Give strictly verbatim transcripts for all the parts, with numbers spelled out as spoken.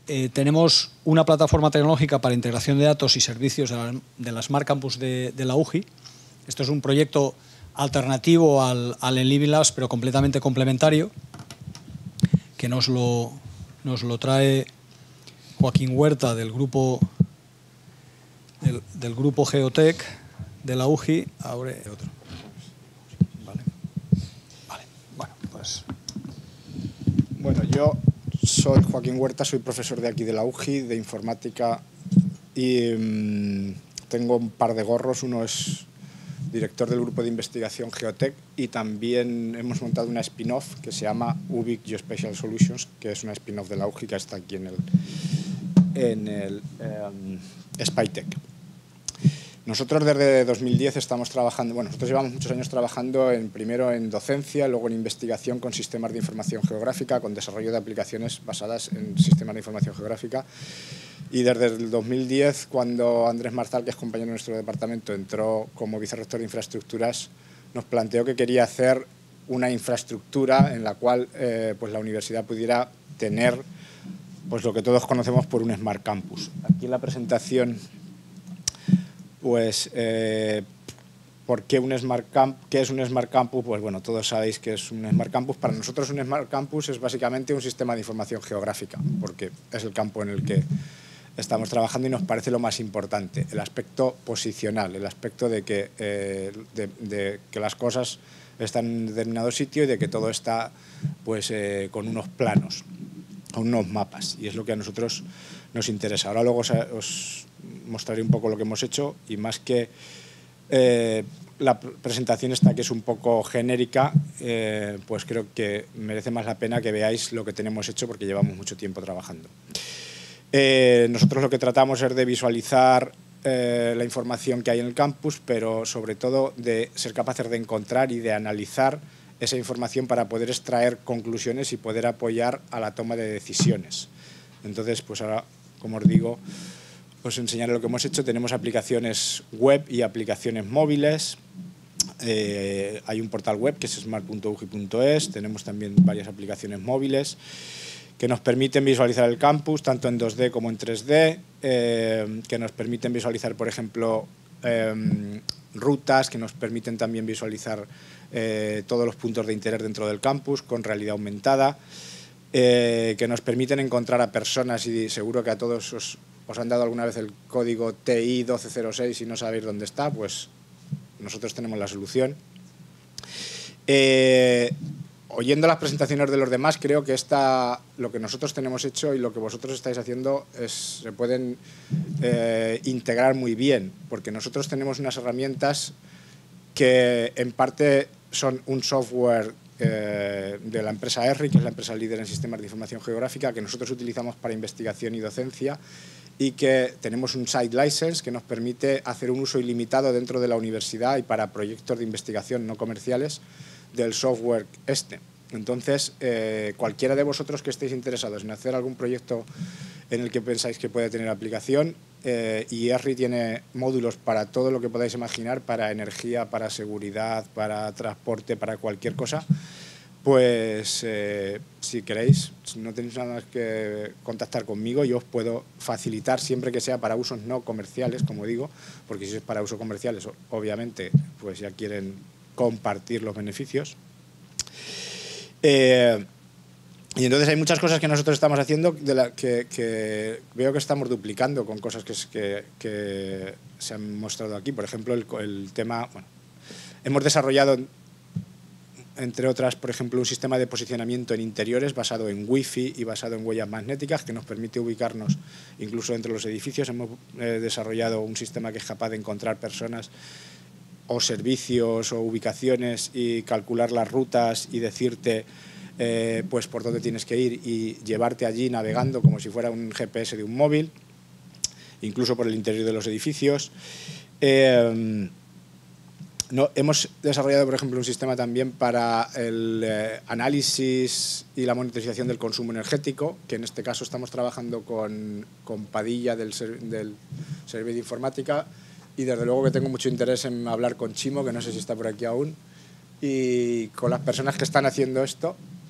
eh, tenemos una plataforma tecnológica para integración de datos y servicios de la, de la Smart Campus de, de la U G I. Esto es un proyecto alternativo al, al Enliving Labs, pero completamente complementario, que nos lo, nos lo trae Joaquín Huerta del grupo, del, del grupo Geotech de la U G I. Abre otro. Vale. Vale. Bueno, pues... Bueno, yo soy Joaquín Huerta, soy profesor de aquí de la U G I, de informática, y mmm, tengo un par de gorros. Uno es director del grupo de investigación Geotech, y también hemos montado una spin-off que se llama Ubic Geospatial Solutions, que es una spin-off de la U G I que está aquí en el, en el um, SpyTech. Nosotros desde dos mil diez estamos trabajando, bueno, nosotros llevamos muchos años trabajando en, primero en docencia, luego en investigación con sistemas de información geográfica, con desarrollo de aplicaciones basadas en sistemas de información geográfica. Y desde el dos mil diez, cuando Andrés Marzal, que es compañero de nuestro departamento, entró como vicerrector de infraestructuras, nos planteó que quería hacer una infraestructura en la cual eh, pues la universidad pudiera tener pues lo que todos conocemos por un Smart Campus. Aquí en la presentación, pues, eh, ¿por qué un Smart Camp? ¿Qué es un Smart Campus? Pues bueno, todos sabéis que es un Smart Campus. Para nosotros un Smart Campus es básicamente un sistema de información geográfica, porque es el campo en el que estamos trabajando y nos parece lo más importante, el aspecto posicional, el aspecto de que, eh, de, de que las cosas están en un determinado sitio y de que todo está pues, eh, con unos planos, con unos mapas, y es lo que a nosotros nos interesa. Ahora luego os, os mostraré un poco lo que hemos hecho, y más que eh, la presentación esta que es un poco genérica, eh, pues creo que merece más la pena que veáis lo que tenemos hecho, porque llevamos mucho tiempo trabajando. Eh, nosotros lo que tratamos es de visualizar eh, la información que hay en el campus, pero sobre todo de ser capaces de encontrar y de analizar esa información para poder extraer conclusiones y poder apoyar a la toma de decisiones. Entonces, pues ahora, como os digo, os enseñaré lo que hemos hecho. Tenemos aplicaciones web y aplicaciones móviles. Eh, hay un portal web que es smart punto u g i punto es. Tenemos también varias aplicaciones móviles que nos permiten visualizar el campus, tanto en dos D como en tres D, eh, que nos permiten visualizar, por ejemplo, eh, rutas, que nos permiten también visualizar eh, todos los puntos de interés dentro del campus con realidad aumentada, eh, que nos permiten encontrar a personas, y seguro que a todos os, os han dado alguna vez el código T I doce cero seis y no sabéis dónde está, pues nosotros tenemos la solución. Eh, Oyendo las presentaciones de los demás, creo que esta, lo que nosotros tenemos hecho y lo que vosotros estáis haciendo es, se pueden eh, integrar muy bien, porque nosotros tenemos unas herramientas que en parte son un software eh, de la empresa E R R I, que es la empresa líder en sistemas de información geográfica, que nosotros utilizamos para investigación y docencia, y que tenemos un site license que nos permite hacer un uso ilimitado dentro de la universidad y para proyectos de investigación no comerciales del software este. Entonces, eh, cualquiera de vosotros que estéis interesados en hacer algún proyecto en el que pensáis que puede tener aplicación, eh, y E R R I tiene módulos para todo lo que podáis imaginar, para energía, para seguridad, para transporte, para cualquier cosa, pues eh, si queréis, si no tenéis nada más que contactar conmigo, yo os puedo facilitar, siempre que sea para usos no comerciales, como digo, porque si es para usos comerciales, obviamente, pues ya quieren compartir los beneficios. Eh, y entonces hay muchas cosas que nosotros estamos haciendo de la que, que veo que estamos duplicando con cosas que, que, que se han mostrado aquí. Por ejemplo, el, el tema... Bueno, hemos desarrollado, entre otras, por ejemplo, un sistema de posicionamiento en interiores basado en Wi-Fi y basado en huellas magnéticas, que nos permite ubicarnos incluso dentro de los edificios. Hemos eh, desarrollado un sistema que es capaz de encontrar personas o servicios o ubicaciones y calcular las rutas y decirte eh, pues por dónde tienes que ir y llevarte allí navegando como si fuera un G P S de un móvil, incluso por el interior de los edificios. Eh, no, hemos desarrollado, por ejemplo, un sistema también para el eh, análisis y la monitorización del consumo energético, que en este caso estamos trabajando con, con Padilla del, del Servicio de Informática. Y desde luego que tengo mucho interés en hablar con Chimo, que no sé si está por aquí aún, y con las personas que están haciendo esto,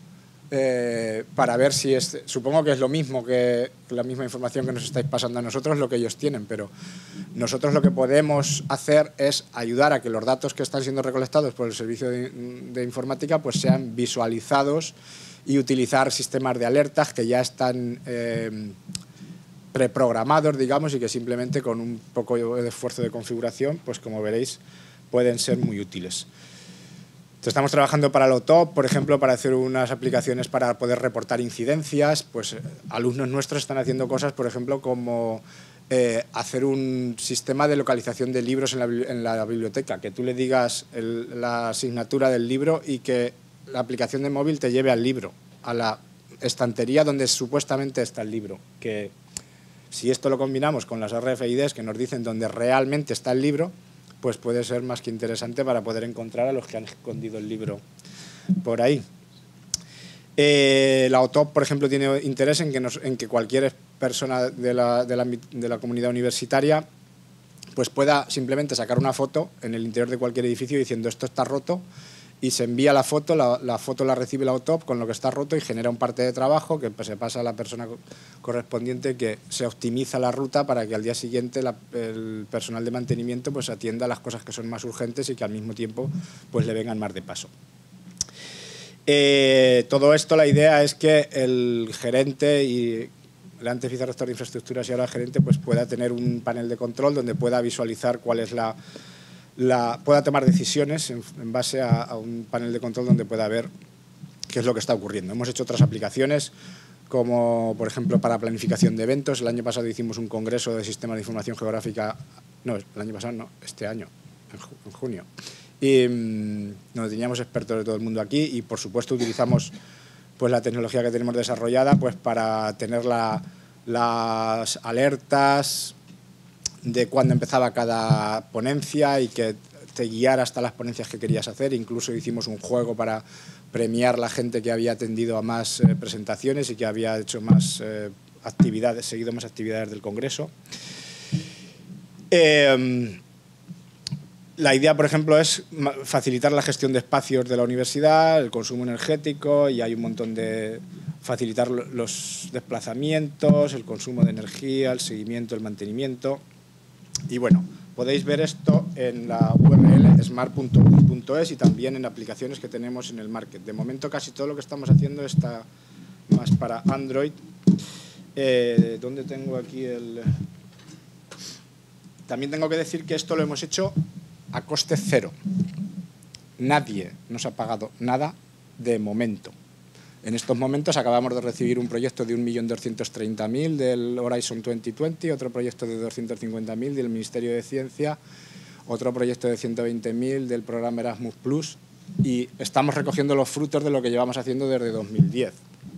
eh, para ver si es... Supongo que es lo mismo, que la misma información que nos estáis pasando a nosotros, lo que ellos tienen, pero nosotros lo que podemos hacer es ayudar a que los datos que están siendo recolectados por el servicio de, de informática pues sean visualizados y utilizar sistemas de alertas que ya están eh, preprogramados, digamos, y que simplemente con un poco de esfuerzo de configuración, pues como veréis, pueden ser muy útiles. Entonces, estamos trabajando para el O T O P, por ejemplo, para hacer unas aplicaciones para poder reportar incidencias. Pues alumnos nuestros están haciendo cosas, por ejemplo, como eh, hacer un sistema de localización de libros en la, en la biblioteca, que tú le digas el, la asignatura del libro y que la aplicación de móvil te lleve al libro, a la estantería donde supuestamente está el libro. Que si esto lo combinamos con las R F I Ds que nos dicen dónde realmente está el libro, pues puede ser más que interesante para poder encontrar a los que han escondido el libro por ahí. Eh, la O T O P, por ejemplo, tiene interés en que, nos, en que cualquier persona de la, de, la, de la comunidad universitaria pues pueda simplemente sacar una foto en el interior de cualquier edificio diciendo esto está roto, y se envía la foto, la, la foto la recibe la O T O P con lo que está roto y genera un parte de trabajo que pues, se pasa a la persona correspondiente, que se optimiza la ruta para que al día siguiente la, el personal de mantenimiento pues atienda las cosas que son más urgentes y que al mismo tiempo pues le vengan más de paso. Eh, todo esto, la idea es que el gerente y el antes vicerrector de infraestructuras y ahora gerente pues pueda tener un panel de control donde pueda visualizar cuál es la La, pueda tomar decisiones en, en base a, a un panel de control donde pueda ver qué es lo que está ocurriendo. Hemos hecho otras aplicaciones como, por ejemplo, para planificación de eventos. El año pasado hicimos un congreso de sistemas de información geográfica, no, el año pasado no, este año, en, ju en junio. Y mmm, nos teníamos expertos de todo el mundo aquí y, por supuesto, utilizamos pues, la tecnología que tenemos desarrollada pues, para tener la, las alertas de cuándo empezaba cada ponencia y que te guiara hasta las ponencias que querías hacer. Incluso hicimos un juego para premiar la gente que había atendido a más eh, presentaciones y que había hecho más eh, actividades, seguido más actividades del Congreso. Eh, la idea, por ejemplo, es facilitar la gestión de espacios de la universidad, el consumo energético, y hay un montón de facilitar los desplazamientos, el consumo de energía, el seguimiento, el mantenimiento. Y bueno, podéis ver esto en la U R L smart punto u punto es y también en aplicaciones que tenemos en el market. De momento casi todo lo que estamos haciendo está más para Android. Eh, ¿Dónde tengo aquí el...? También tengo que decir que esto lo hemos hecho a coste cero. Nadie nos ha pagado nada de momento. En estos momentos acabamos de recibir un proyecto de un millón doscientos treinta mil del Horizon dos mil veinte, otro proyecto de doscientos cincuenta mil del Ministerio de Ciencia, otro proyecto de ciento veinte mil del programa Erasmus plus, y estamos recogiendo los frutos de lo que llevamos haciendo desde dos mil diez.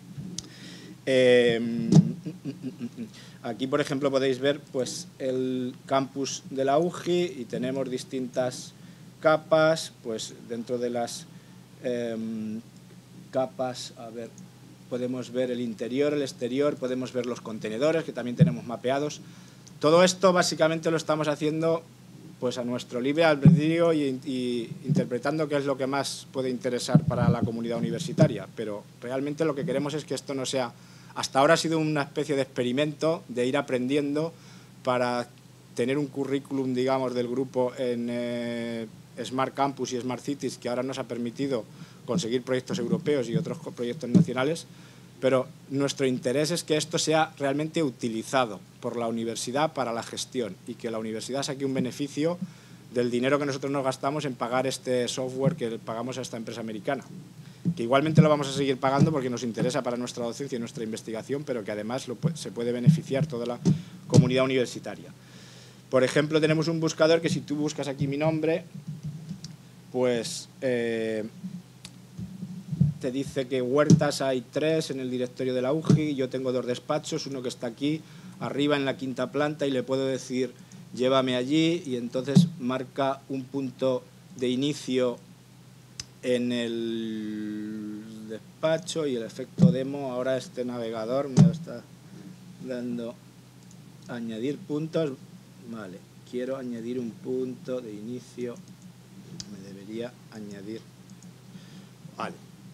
Eh, aquí, por ejemplo, podéis ver pues, el campus de la U G I y tenemos distintas capas pues, dentro de las... Eh, capas, a ver, podemos ver el interior, el exterior, podemos ver los contenedores que también tenemos mapeados. Todo esto básicamente lo estamos haciendo pues a nuestro libre albedrío y, y interpretando qué es lo que más puede interesar para la comunidad universitaria, pero realmente lo que queremos es que esto no sea... Hasta ahora ha sido una especie de experimento de ir aprendiendo para tener un currículum, digamos, del grupo en eh, Smart Campus y Smart Cities, que ahora nos ha permitido conseguir proyectos europeos y otros proyectos nacionales, pero nuestro interés es que esto sea realmente utilizado por la universidad para la gestión y que la universidad saque un beneficio del dinero que nosotros nos gastamos en pagar este software que pagamos a esta empresa americana, que igualmente lo vamos a seguir pagando porque nos interesa para nuestra docencia y nuestra investigación, pero que además lo, se puede beneficiar toda la comunidad universitaria. Por ejemplo, tenemos un buscador que si tú buscas aquí mi nombre, pues... Eh, te dice que huertas hay tres en el directorio de la U G I, yo tengo dos despachos, uno que está aquí arriba en la quinta planta y le puedo decir llévame allí y entonces marca un punto de inicio en el despacho y el efecto demo. Ahora este navegador me lo está dando añadir puntos. Vale, quiero añadir un punto de inicio, me debería añadir. Vale.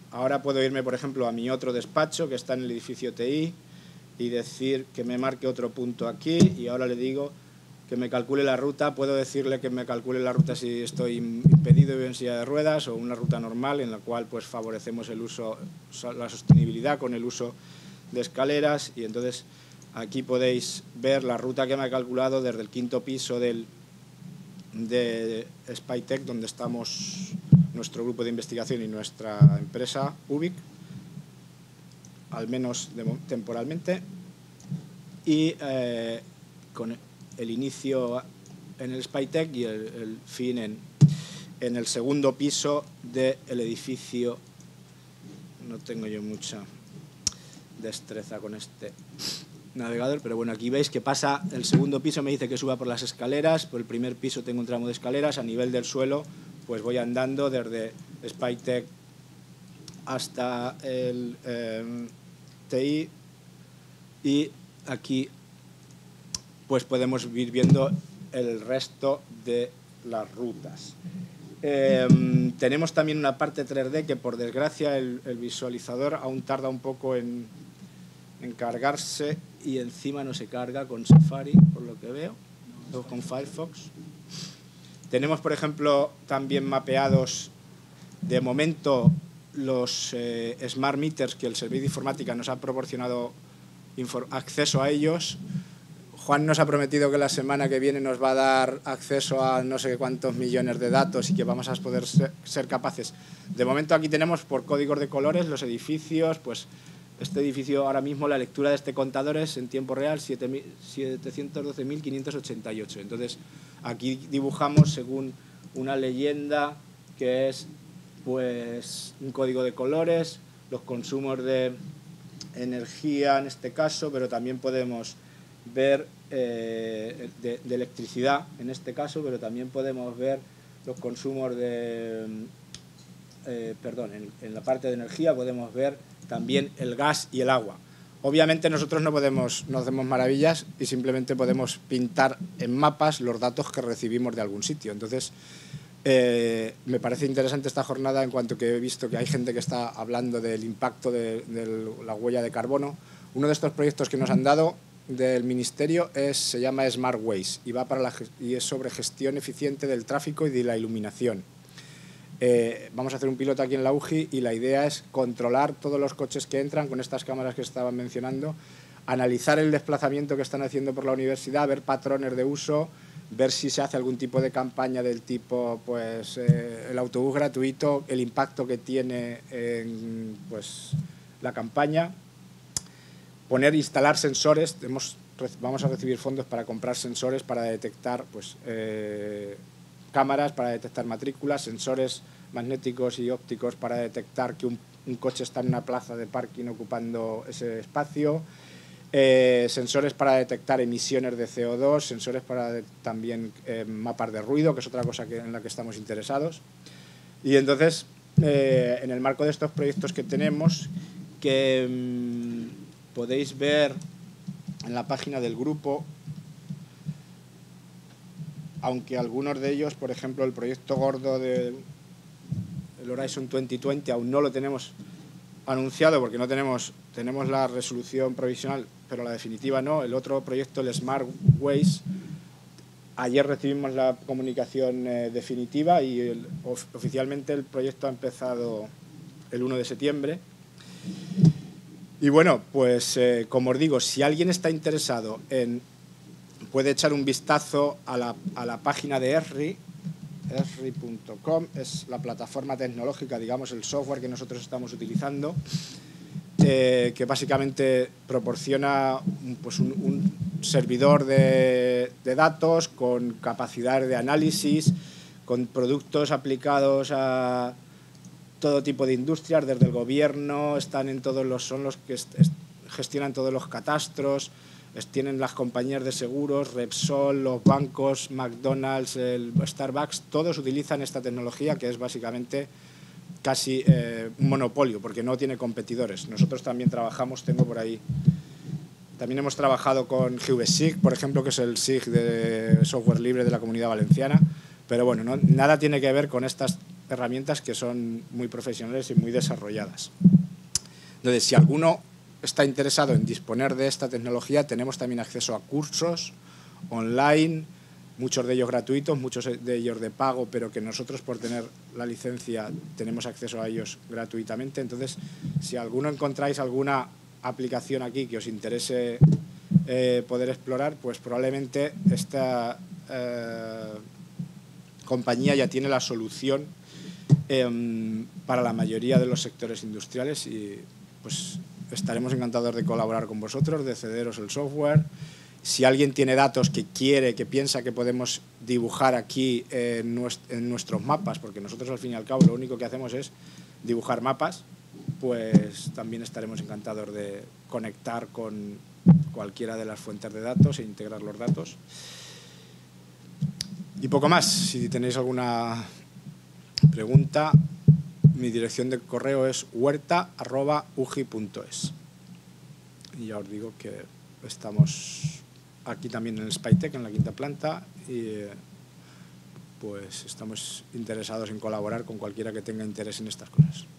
ahora puedo irme, por ejemplo, a mi otro despacho que está en el edificio T I y decir que me marque otro punto aquí, y ahora le digo que me calcule la ruta. Puedo decirle que me calcule la ruta si estoy impedido y voy en silla de ruedas, o una ruta normal en la cual pues favorecemos el uso, la sostenibilidad con el uso de escaleras. Y entonces aquí podéis ver la ruta que me ha calculado desde el quinto piso del, de Spytech, donde estamos nuestro grupo de investigación y nuestra empresa Ubic, al menos de, temporalmente, y eh, con el inicio en el Spytech y el, el fin en, en el segundo piso del edificio. No tengo yo mucha destreza con este navegador, pero bueno, aquí veis que pasa el segundo piso, me dice que suba por las escaleras. Por el primer piso tengo un tramo de escaleras, a nivel del suelo pues voy andando desde Spytech hasta el eh, T I, y aquí pues podemos ir viendo el resto de las rutas. Eh, tenemos también una parte tres D que, por desgracia, el, el visualizador aún tarda un poco en, en cargarse, y encima no se carga con Safari, por lo que veo, o con Firefox. Tenemos, por ejemplo, también mapeados de momento los eh, Smart Meters, que el Servicio de Informática nos ha proporcionado acceso a ellos. Juan nos ha prometido que la semana que viene nos va a dar acceso a no sé cuántos millones de datos y que vamos a poder ser, ser capaces. De momento aquí tenemos por códigos de colores los edificios. Pues este edificio, ahora mismo la lectura de este contador es en tiempo real setecientos doce mil quinientos ochenta y ocho. Entonces aquí dibujamos según una leyenda que es pues un código de colores, los consumos de energía en este caso, pero también podemos ver eh, de, de electricidad en este caso, pero también podemos ver los consumos de, eh, perdón, en, en la parte de energía podemos ver también el gas y el agua. Obviamente nosotros no podemos, no hacemos maravillas y simplemente podemos pintar en mapas los datos que recibimos de algún sitio. Entonces, eh, me parece interesante esta jornada en cuanto que he visto que hay gente que está hablando del impacto de, de la huella de carbono. Uno de estos proyectos que nos han dado del Ministerio es, se llama Smart Ways y, va para la, y es sobre gestión eficiente del tráfico y de la iluminación. Eh, vamos a hacer un piloto aquí en la U G I y la idea es controlar todos los coches que entran con estas cámaras que estaban mencionando, analizar el desplazamiento que están haciendo por la universidad, ver patrones de uso, ver si se hace algún tipo de campaña del tipo pues eh, el autobús gratuito, el impacto que tiene en pues, la campaña. Poner, instalar sensores. Hemos, vamos a recibir fondos para comprar sensores para detectar pues, eh, cámaras, para detectar matrículas, sensores magnéticos y ópticos para detectar que un, un coche está en una plaza de parking ocupando ese espacio, eh, sensores para detectar emisiones de C O dos, sensores para de, también eh, mapas de ruido, que es otra cosa que, en la que estamos interesados. Y entonces, eh, en el marco de estos proyectos que tenemos, que mmm, podéis ver en la página del grupo, aunque algunos de ellos, por ejemplo, el proyecto gordo del Horizon dos mil veinte aún no lo tenemos anunciado porque no tenemos, tenemos la resolución provisional, pero la definitiva no. El otro proyecto, el Smart Ways, ayer recibimos la comunicación eh, definitiva y el, of, oficialmente el proyecto ha empezado el uno de septiembre. Y bueno, pues eh, como os digo, si alguien está interesado en, puede echar un vistazo a la, a la página de ESRI, esri punto com, es la plataforma tecnológica, digamos, el software que nosotros estamos utilizando, eh, que básicamente proporciona pues un, un servidor de, de datos con capacidad de análisis, con productos aplicados a todo tipo de industrias, desde el gobierno, están en todos los, son los que est, est, gestionan todos los catastros, tienen las compañías de seguros, Repsol, los bancos, McDonald's, el Starbucks, todos utilizan esta tecnología que es básicamente casi eh, un monopolio porque no tiene competidores. Nosotros también trabajamos, tengo por ahí, también hemos trabajado con G V S I G, por ejemplo, que es el S I G de software libre de la Comunidad Valenciana, pero bueno, no, nada tiene que ver con estas herramientas que son muy profesionales y muy desarrolladas. Entonces, si alguno está interesado en disponer de esta tecnología, tenemos también acceso a cursos online, muchos de ellos gratuitos, muchos de ellos de pago, pero que nosotros, por tener la licencia, tenemos acceso a ellos gratuitamente. Entonces, si alguno encontráis alguna aplicación aquí que os interese eh, poder explorar, pues probablemente esta eh, compañía ya tiene la solución eh, para la mayoría de los sectores industriales y pues estaremos encantados de colaborar con vosotros, de cederos el software. Si alguien tiene datos que quiere, que piensa que podemos dibujar aquí eh, en nuestros mapas, porque nosotros al fin y al cabo lo único que hacemos es dibujar mapas, pues también estaremos encantados de conectar con cualquiera de las fuentes de datos e integrar los datos. Y poco más. Si tenéis alguna pregunta, mi dirección de correo es huerta arroba ugi punto es. Y ya os digo que estamos aquí también en el Spytech, en la quinta planta, y pues estamos interesados en colaborar con cualquiera que tenga interés en estas cosas.